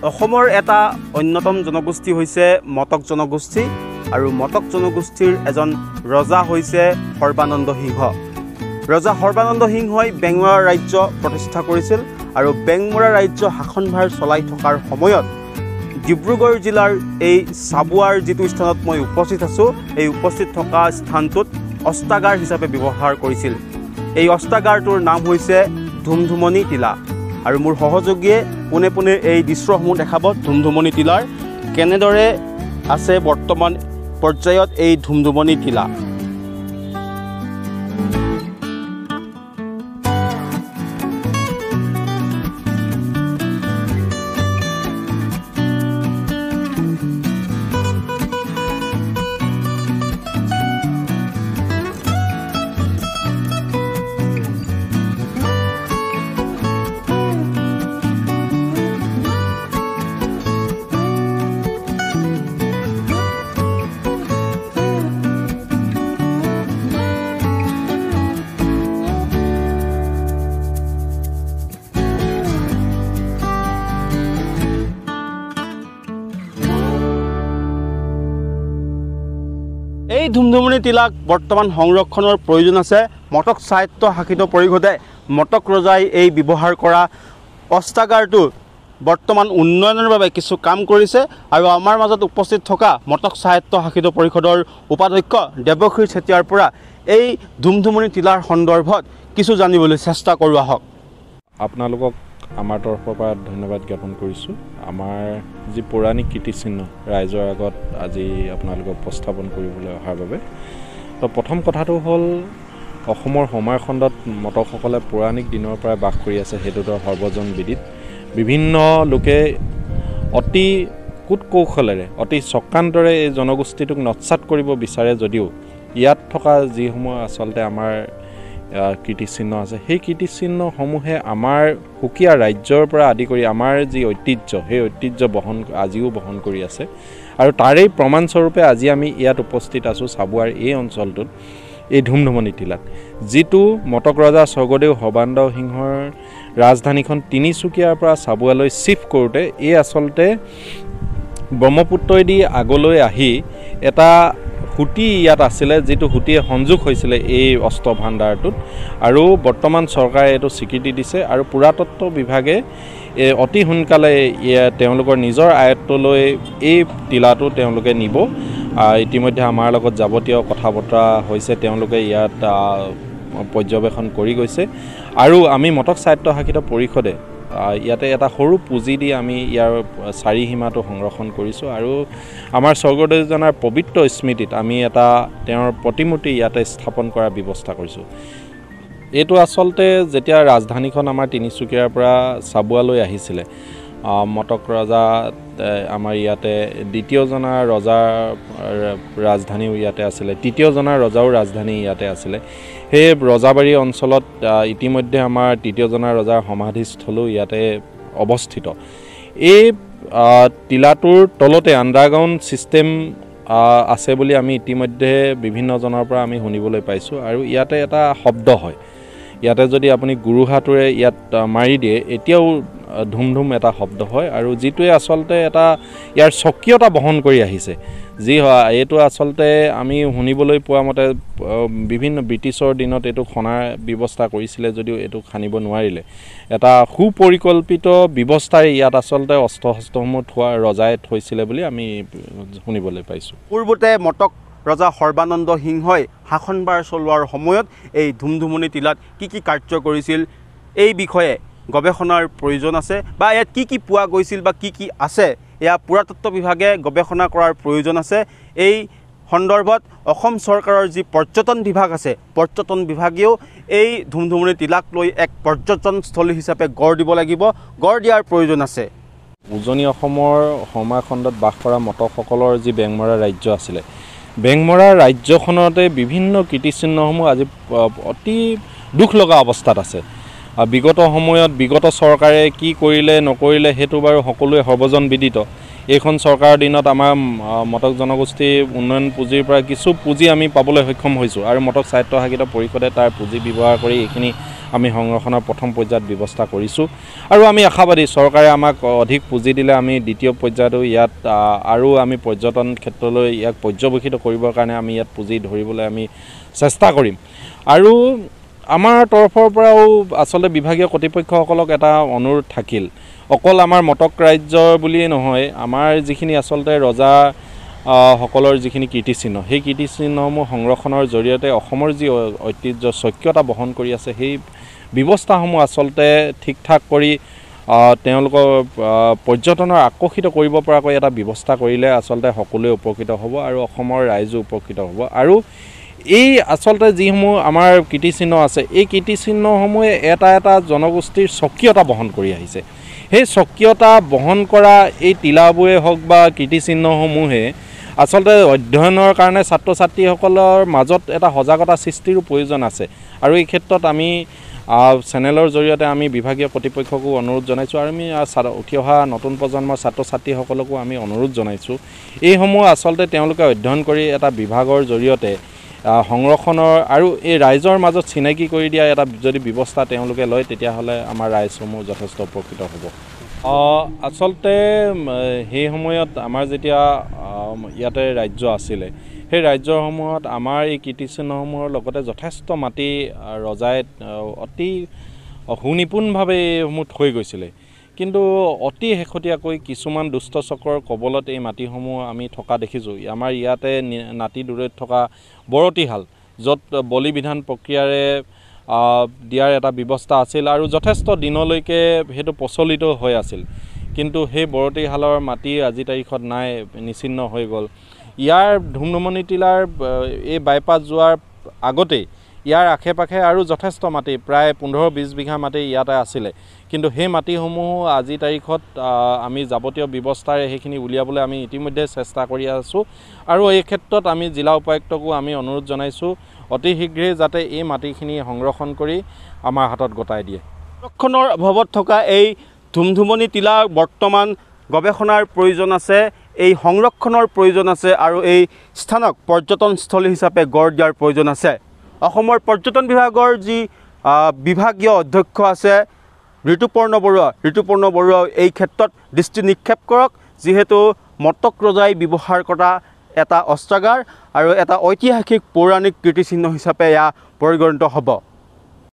অসমৰ এটা অন্যতম জনগোষ্ঠী হৈছে মটক জনগোষ্ঠী আৰু মটক জনগোষ্ঠীৰ এজন ৰজা হৈছে সৰ্বানন্দ সিংহ। ৰজা সৰ্বানন্দ সিংহই বেংমৰা ৰাজ্য প্ৰতিষ্ঠা কৰিছিল আৰু বেংমৰা ৰাজ্য শাসনভাৰ চলাই থকাৰ সময়ত ডিব্ৰুগড় জিলাৰ এই চাবুৱাৰ যিটো স্থানত মই উপস্থিত আছোঁ, এই উপস্থিত থকা স্থানটোত অস্তাগাৰ হিচাপে ব্যৱহাৰ কৰিছিল। এই অস্তাগাৰটোৰ নাম হৈছে ধুমধুমনি টিলা আৰু মোৰ সহযোগীয়ে পোনে পোনে এই দৃশ্যসমূহ দেখাব ধুমধুমনি টিলাৰ কেনেদৰে আছে বৰ্তমান পৰ্যায়ত এই ধুমধুমনি টিলা। এই ধুমধুমনি টিলাক বৰ্তমান সংৰক্ষণৰ প্ৰয়োজন আছে। মটক সাহিত্য শাসিত পৰিষদে মটক ৰজাই এই ব্যৱহাৰ কৰা অস্তাগাৰটো বৰ্তমান উন্নয়নৰ বাবে কিছু কাম কৰিছে আৰু আমাৰ মাজত উপস্থিত থকা মটক সাহিত্য শাসিত পৰিষদৰ উপাধ্যক্ষ দেৱশ্ৰী চেতিয়াৰ পৰা এই ধুমধুমনি টিলাৰ সন্দৰ্ভত কিছু জানিবলৈ চেষ্টা কৰোঁ আহক। আপোনালোকক আমাৰ তৰফৰ পৰা ধন্যবাদ জ্ঞাপন কৰিছোঁ। আমাৰ যি পৌৰাণিক কীৰ্তিচিহ্ন ৰাইজৰ আগত আজি আপোনালোকক উপস্থাপন কৰিবলৈ অহাৰ বাবে। তো প্ৰথম কথাটো হ'ল অসমৰ সমাজখণ্ডত মটকসকলে পৌৰাণিক দিনৰ পৰাই বাস কৰি আছে, সেইটোতো সৰ্বজন বিদিত। বিভিন্ন লোকে অতি কুট কৌশলেৰে অতি চক্ৰান্তৰে এই জনগোষ্ঠীটোক নৎসাত কৰিব বিচাৰে যদিও ইয়াত থকা যিসমূহ আচলতে আমাৰ কীৰ্তিচিহ্ন আছে, সেই কীৰ্তিচিহ্নসমূহে আমাৰ সুকীয়া ৰাজ্যৰ পৰা আদি কৰি আমাৰ যি ঐতিহ্য, সেই ঐতিহ্য আজিও বহন কৰি আছে। আৰু তাৰেই প্ৰমাণস্বৰূপে আজি আমি ইয়াত উপস্থিত আছোঁ চাবুৱাৰ এই অঞ্চলটোত, এই ধুমধুমনি টিলাত, যিটো মটক ৰজা স্বৰ্গদেউ সৰ্বানন্দ সিংহৰ ৰাজধানীখন তিনিচুকীয়াৰ পৰা চাবুৱালৈ চিফ্ট কৰোঁতে এই আচলতে ব্ৰহ্মপুত্ৰইদি আগলৈ আহি এটা সুঁতি ইয়াত আছিলে, যিটো সুঁতিয়ে সংযোগ হৈছিলে এই অস্ত্ৰ ভাণ্ডাৰটোত। আৰু বৰ্তমান চৰকাৰে এইটো স্বীকৃতি দিছে আৰু পুৰাতত্ত্ব বিভাগে অতি সোনকালে তেওঁলোকৰ নিজৰ আয়ত্তলৈ এই টিলাটো তেওঁলোকে নিব। ইতিমধ্যে আমাৰ লগত যাৱতীয় কথা বতৰা হৈছে, তেওঁলোকে ইয়াত পৰ্যবেক্ষণ কৰি গৈছে আৰু আমি মটক সাহিত্য শাসিত পৰিষদে ইয়াতে এটা সৰু পুঁজি দি আমি ইয়াৰ চাৰিসীমাটো সংৰক্ষণ কৰিছোঁ আৰু আমাৰ স্বৰ্গদেউজনাৰ পবিত্ৰ স্মৃতিত আমি এটা তেওঁৰ প্ৰতিমূৰ্তি ইয়াতে স্থাপন কৰাৰ ব্যৱস্থা কৰিছোঁ। এইটো আচলতে যেতিয়া ৰাজধানীখন আমাৰ তিনিচুকীয়াৰ পৰা চাবুৱালৈ আহিছিলে, মটক ৰজা আমাৰ ইয়াতে দ্বিতীয়জনা ৰজাৰ ৰাজধানীও ইয়াতে আছিলে, তৃতীয়জনা ৰজাও ৰাজধানী ইয়াতে আছিলে। সেই ৰজাবাৰী অঞ্চলত ইতিমধ্যে আমাৰ তৃতীয়জনা ৰজাৰ সমাধিস্থলো ইয়াতে অৱস্থিত। এই টিলাটোৰ তলতে আণ্ডাৰগ্ৰাউণ্ড ছিষ্টেম আছে বুলি আমি ইতিমধ্যে বিভিন্নজনৰ পৰা আমি শুনিবলৈ পাইছোঁ আৰু ইয়াতে এটা শব্দ হয়, ইয়াতে যদি আপুনি গুৰুহাটোৰে ইয়াত মাৰি দিয়ে এতিয়াও ধুমধুম এটা শব্দ হয় আৰু যিটোৱে আচলতে এটা ইয়াৰ স্বকীয়তা বহন কৰি আহিছে। যি হয় এইটো আচলতে আমি শুনিবলৈ পোৱা মতে বিভিন্ন ব্ৰিটিছৰ দিনত এইটো খনাৰ ব্যৱস্থা কৰিছিলে যদিও এইটো খানিব নোৱাৰিলে। এটা সুপৰিকল্পিত ব্যৱস্থাৰে ইয়াত আচলতে অস্ত্ৰ শস্ত্ৰসমূহ ৰজাই থৈছিলে বুলি আমি শুনিবলৈ পাইছোঁ। পূৰ্বতে মটক ৰজা সৰ্বানন্দ সিংহই শাসনভাৰ চলোৱাৰ সময়ত এই ধুমধুমনি টিলাত কি কি কাৰ্য কৰিছিল এই বিষয়ে গৱেষণাৰ প্ৰয়োজন আছে, বা ইয়াত কি কি পোৱা গৈছিল বা কি কি আছে এয়া পুৰাতত্ত্ব বিভাগে গৱেষণা কৰাৰ প্ৰয়োজন আছে। এই সন্দৰ্ভত অসম চৰকাৰৰ যি পৰ্যটন বিভাগ আছে, পৰ্যটন বিভাগেও এই ধুমধুমনি টিলাক লৈ এক পৰ্যটনস্থলী হিচাপে গঢ় দিব লাগিব, গঢ় দিয়াৰ প্ৰয়োজন আছে। উজনি অসমৰ সমাজখণ্ডত বাস কৰা মটকসকলৰ যি বেংমৰা ৰাজ্য আছিলে, বেংমৰা ৰাজ্যখনতে বিভিন্ন কীৰ্তিচিহ্নসমূহ আজি অতি দুখ লগা অৱস্থাত আছে। বিগত সময়ত বিগত চৰকাৰে কি কৰিলে নকৰিলে সেইটো বাৰু সকলোৱে সৰ্বজন বিদিত। এইখন চৰকাৰৰ দিনত আমাৰ মটক জনগোষ্ঠী উন্নয়ন পুঁজিৰ পৰা কিছু পুঁজি আমি পাবলৈ সক্ষম হৈছোঁ আৰু মটক স্বায়ত্তশাসিত পৰিষদে তাৰ পুঁজি ব্যৱহাৰ কৰি এইখিনি আমি সংৰক্ষণৰ প্ৰথম পৰ্যায়ত ব্যৱস্থা কৰিছোঁ আৰু আমি আশাবাদী চৰকাৰে আমাক অধিক পুঁজি দিলে আমি দ্বিতীয় পৰ্যায়তো ইয়াত আৰু আমি পৰ্যটন ক্ষেত্ৰলৈ ইয়াক পৰ্যবেক্ষিত কৰিবৰ কাৰণে আমি ইয়াত পুঁজি ধৰিবলৈ আমি চেষ্টা কৰিম আৰু আমাৰ তৰফৰ পৰাও আচলতে বিভাগীয় কৰ্তৃপক্ষসকলক এটা অনুৰোধ থাকিল অকল আমাৰ মটক ৰাজ্যৰ বুলিয়ে নহয় আমাৰ যিখিনি আচলতে ৰজা সকলৰ যিখিনি কীৰ্তিচিহ্ন সেই কীৰ্তিচিহ্নসমূহ সংৰক্ষণৰ জৰিয়তে অসমৰ যি ঐতিহ্য স্বকীয়তা বহন কৰি আছে সেই ব্যৱস্থাসমূহ আচলতে ঠিক ঠাক কৰি তেওঁলোকৰ পৰ্যটনৰ আকৰ্ষিত কৰিব পৰাকৈ এটা ব্যৱস্থা কৰিলে আচলতে সকলোৱে উপকৃত হ'ব আৰু অসমৰ ৰাইজো উপকৃত হ'ব আৰু এই আচলতে যিসমূহ আমাৰ কীৰ্তিচিহ্ন আছে এই কীৰ্তিচিহ্নসমূহে এটা এটা জনগোষ্ঠীৰ স্বকীয়তা বহন কৰি আহিছে সেই স্বকীয়তা বহন কৰা এই টিলাবোৰে হওক বা কীৰ্তিচিহ্নসমূহে আচলতে অধ্যয়নৰ কাৰণে ছাত্ৰ ছাত্ৰীসকলৰ মাজত এটা সজাগতা সৃষ্টিৰো প্ৰয়োজন আছে আৰু এই ক্ষেত্ৰত আমি চেনেলৰ জৰিয়তে আমি বিভাগীয় কৰ্তৃপক্ষকো অনুৰোধ জনাইছোঁ আৰু আমি উঠি অহা নতুন প্ৰজন্মৰ ছাত্ৰ ছাত্ৰীসকলকো আমি অনুৰোধ জনাইছোঁ এইসমূহ আচলতে তেওঁলোকে অধ্যয়ন কৰি এটা বিভাগৰ জৰিয়তে সংৰক্ষণৰ আৰু এই ৰাইজৰ মাজত চিনাকি কৰি দিয়া এটা যদি ব্যৱস্থা তেওঁলোকে লয় তেতিয়াহ'লে আমাৰ ৰাইজসমূহ যথেষ্ট উপকৃত হ'ব আচলতে সেই সময়ত আমাৰ যেতিয়া ইয়াতে ৰাজ্য আছিলে সেই ৰাজ্যসমূহত আমাৰ এই কীৰ্তিচিহ্নসমূহৰ লগতে যথেষ্ট মাটি ৰজাই অতি সুনিপুণভাৱে এইসমূহ থৈ গৈছিলে কিন্তু অতি শেহতীয়াকৈ কিছুমান দুষ্ট চক্ৰৰ কবলত এই মাটিসমূহ আমি থকা দেখিছোঁ আমাৰ ইয়াতে নাতি দূৰৈত থকা বৰতিহাল য'ত বলি বিধান প্ৰক্ৰিয়াৰে দিয়াৰ এটা ব্যৱস্থা আছিল আৰু যথেষ্ট দিনলৈকে সেইটো প্ৰচলিত হৈ আছিল কিন্তু সেই বৰতিহালৰ মাটি আজি তাৰিখত নাই নিচিন্ন হৈ গ'ল ইয়াৰ ধুমধুমনি টিলাৰ এই বাইপাছ যোৱাৰ আগতেই ইয়াৰ আশে পাশে আৰু যথেষ্ট মাটি প্ৰায় 15-20 বিঘা মাটি ইয়াতে আছিলে কিন্তু সেই মাটিসমূহ আজি তাৰিখত আমি যাৱতীয় ব্যৱস্থাৰে সেইখিনি উলিয়াবলৈ আমি ইতিমধ্যে চেষ্টা কৰি আছোঁ আৰু এই ক্ষেত্ৰত আমি জিলা উপায়ুক্তকো আমি অনুৰোধ জনাইছোঁ অতি শীঘ্ৰে যাতে এই মাটিখিনি সংৰক্ষণ কৰি আমাৰ হাতত গতাই দিয়ে সংৰক্ষণৰ অভাৱত থকা এই ধুমধুমনি টিলা বৰ্তমান গৱেষণাৰ প্ৰয়োজন আছে এই সংৰক্ষণৰ প্ৰয়োজন আছে আৰু এই স্থানক পৰ্যটনস্থলী হিচাপে গঢ় দিয়াৰ প্ৰয়োজন আছে অসমৰ পৰ্যটন বিভাগৰ যি বিভাগীয় অধ্যক্ষ আছে ঋতুপৰ্ণ বৰুৱা এই ক্ষেত্ৰত দৃষ্টি নিক্ষেপ কৰক যিহেতু মটক ৰজাই ব্যৱহাৰ কৰা এটা অস্ত্ৰাগাৰ আৰু এটা ঐতিহাসিক পৌৰাণিক কীৰ্তিচিহ্ন হিচাপে এয়া পৰিগণিত হ'ব